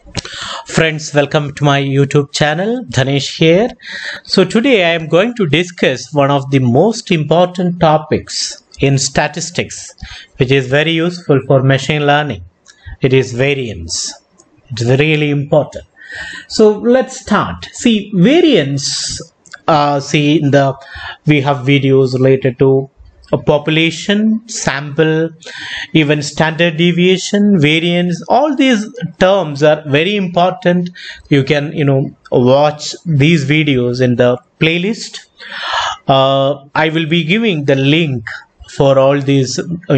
Friends, welcome to my YouTube channel. Dhanesh here. So today I am going to discuss one of the most important topics in statistics, which is very useful for machine learning. It is variance. It's really important. So let's start. See, variance. We have videos related to a population, sample, even standard deviation, variance. All these terms are very important. You can watch these videos in the playlist. I will be giving the link for all these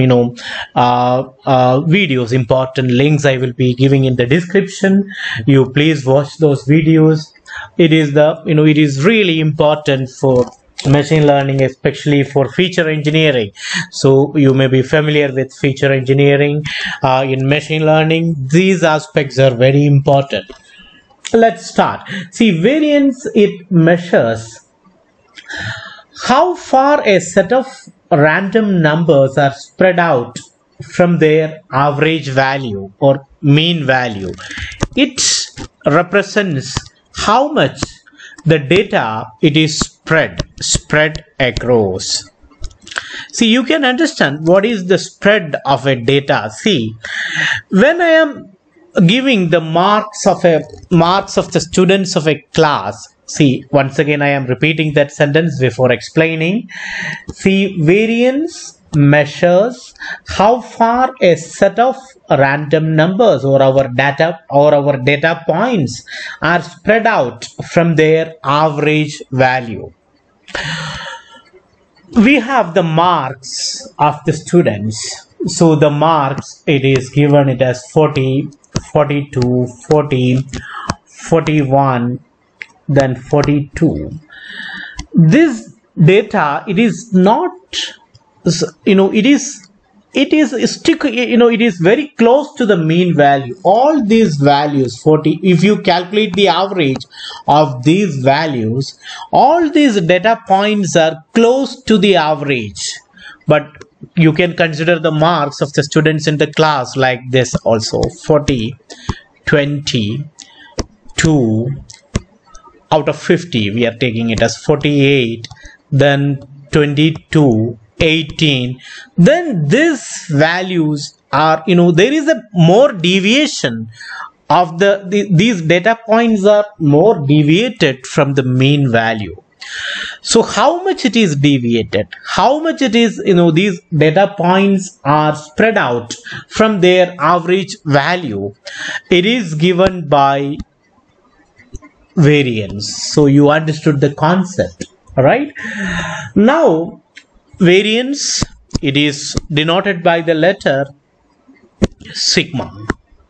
videos. Important links I will be giving in the description. You please watch those videos. It is really important for machine learning, especially for feature engineering. So you may be familiar with feature engineering. In machine learning, these aspects are very important. Let's start. See, variance, it measures how far a set of random numbers are spread out from their average value or mean value. It represents how much the data it is spread across. See, you can understand what is the spread of a data. See, when I am giving the marks of the students of a class, see, once again I am repeating that sentence before explaining. See, variance measures how far a set of random numbers or our data points are spread out from their average value. We have the marks of the students. So the marks, it is given it as 40, 42, 40, 41, then 42. This data, it is not, it is very close to the mean value. All these values, 40, if you calculate the average of these values, all these data points are close to the average. But you can consider the marks of the students in the class like this also: 40, 20, 2 out of 50. We are taking it as 48, then 22, 18. Then these values are, there is a more deviation of these data points are more deviated from the mean value. So how much it is deviated, how much it is, these data points are spread out from their average value, it is given by variance. So you understood the concept. All right, now variance, it is denoted by the letter sigma.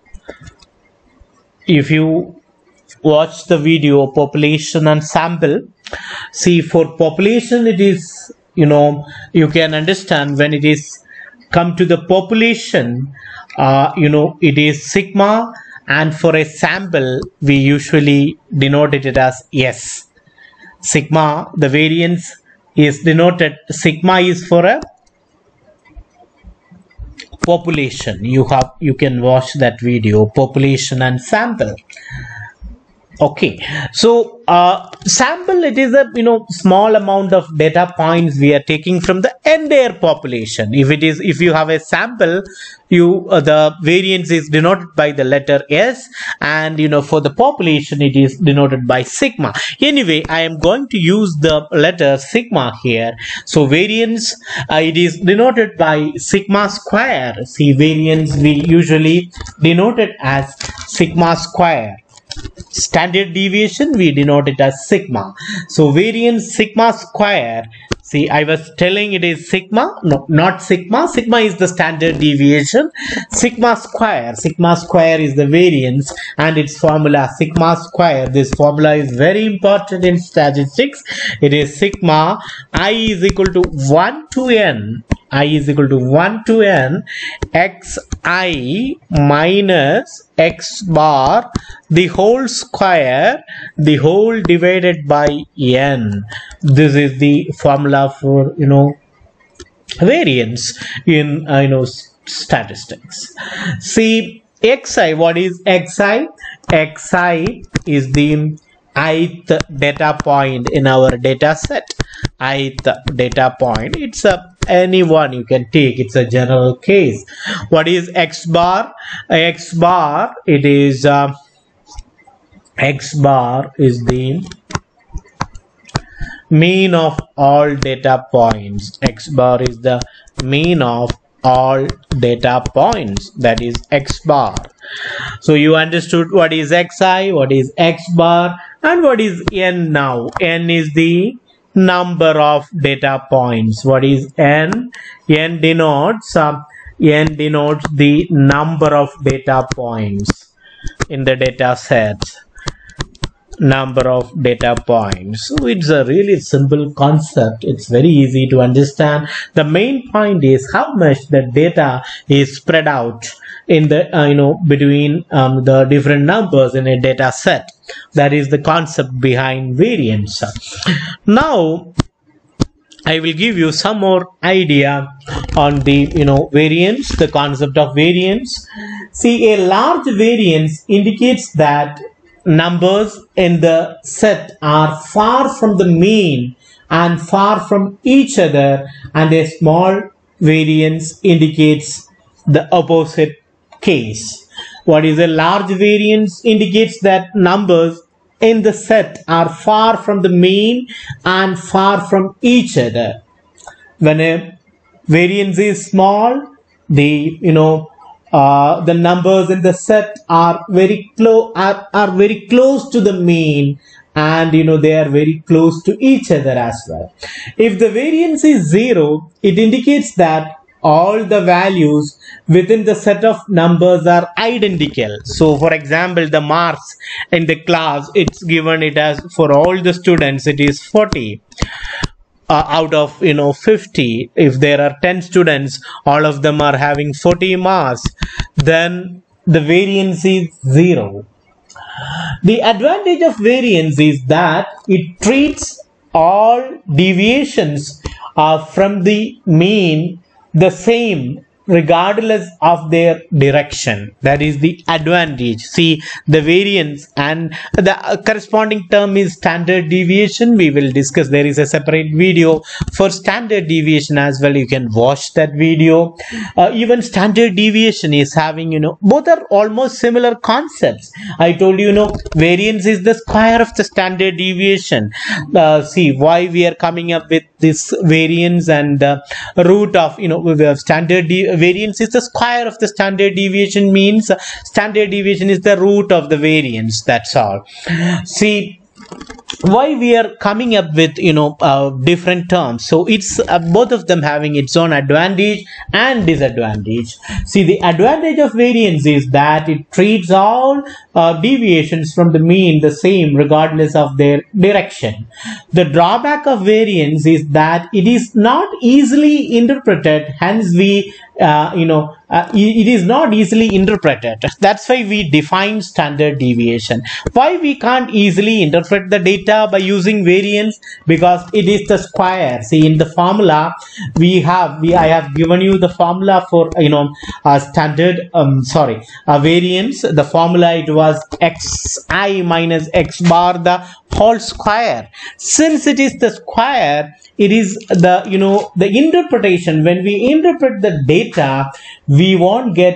If you watch the video population and sample, see, for population it is, you can understand when it is come to the population, it is sigma, and for a sample we usually denote it as S. Sigma, the variance is denoted, sigma is for a population. You can watch that video, population and sample. Okay, so sample, it is a small amount of data points we are taking from the entire population. If you have a sample, the variance is denoted by the letter S, and for the population it is denoted by sigma. Anyway, I am going to use the letter sigma here. So variance, it is denoted by sigma square. See, variance we usually denote it as sigma square. Standard deviation we denote it as sigma. So variance sigma square. See, I was telling it is sigma. No, not sigma. Sigma is the standard deviation. Sigma square is the variance, and its formula sigma square. This formula is very important in statistics. It is sigma I is equal to 1 to n. I is equal to 1 to n xi minus x bar, the whole square, the whole divided by n. This is the formula for variance in statistics. See, xi, what is xi? Xi is the ith data point in our data set. Ith data point, it's a any one you can take, it's a general case. What is x bar? X bar, it is x bar is the mean of all data points. X bar is the mean of all data points, that is x bar. So you understood what is xi, what is x bar, and what is n now. N is the number of data points. What is n? N denotes the number of data points in the data set. Number of data points. So it's a really simple concept. It's very easy to understand. The main point is how much the data is spread out in the between the different numbers in a data set. That is the concept behind variance. Now I will give you some more idea on the variance, the concept of variance. See, a large variance indicates that numbers in the set are far from the mean and far from each other, and a small variance indicates the opposite case. What is a large variance? Indicates that numbers in the set are far from the mean and far from each other. When a variance is small, the numbers in the set are very close to the mean, and they are very close to each other as well. If the variance is 0, it indicates that all the values within the set of numbers are identical. So for example, the marks in the class, it's given it as for all the students it is 40 out of 50. If there are 10 students, all of them are having 40 marks, then the variance is 0. The advantage of variance is that it treats all deviations from the mean the same regardless of their direction. That is the advantage. See, the variance and the corresponding term is standard deviation. We will discuss. There is a separate video for standard deviation as well. You can watch that video. Even standard deviation is having, both are almost similar concepts. I told you, variance is the square of the standard deviation. See why we are coming up with this variance, and the root of, we have standard variance is the square of the standard deviation, means standard deviation is the root of the variance. That's all. See why we are coming up with different terms. So it's both of them having its own advantage and disadvantage. See, the advantage of variance is that it treats all deviations from the mean the same regardless of their direction. The drawback of variance is that it is not easily interpreted, hence we it is not easily interpreted. That's why we define standard deviation. Why we can't easily interpret the data by using variance? Because it is the square. See, in the formula I have given you the formula for standard variance. The formula, it was xi minus x bar the whole square. Since it is the square, it is the the interpretation. When we interpret the data, we won't get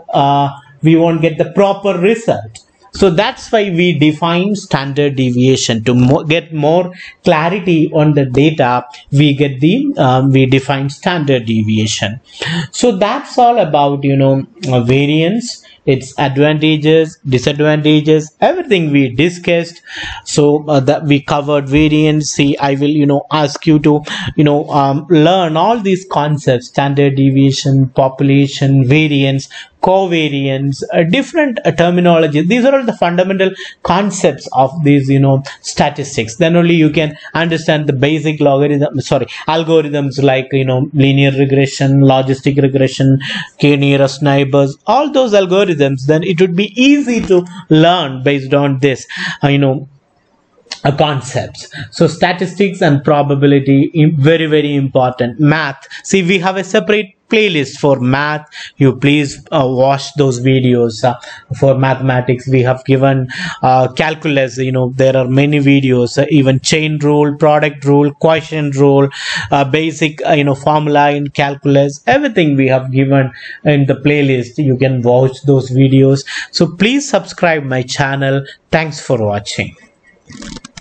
the proper result. So that's why we define standard deviation. To get more clarity on the data, we get we define standard deviation. So that's all about variance, its advantages, disadvantages, everything we discussed. So that we covered variance. See, I will ask you to learn all these concepts: standard deviation, population, variance, covariance, different terminology. These are all the fundamental concepts of these statistics. Then only you can understand the basic algorithms like linear regression, logistic regression, k nearest neighbors, all those algorithms. Then it would be easy to learn based on this concepts. So statistics and probability, very very important. Math, see, we have a separate playlist for math. You please watch those videos. For mathematics we have given calculus, there are many videos, even chain rule, product rule, quotient rule, basic formula in calculus, everything we have given in the playlist. You can watch those videos. So please subscribe my channel. Thanks for watching.